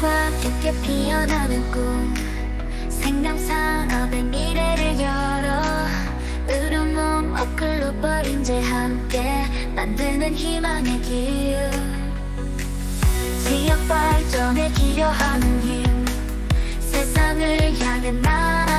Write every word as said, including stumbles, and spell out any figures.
꽃과 깊게 피어나는 꿈, 생명산업의 미래를 열어 으르몬 업글로벌 인재 함께 만드는 희망의 길, 지역 발전에 기여하는 힘, 세상을 향해 나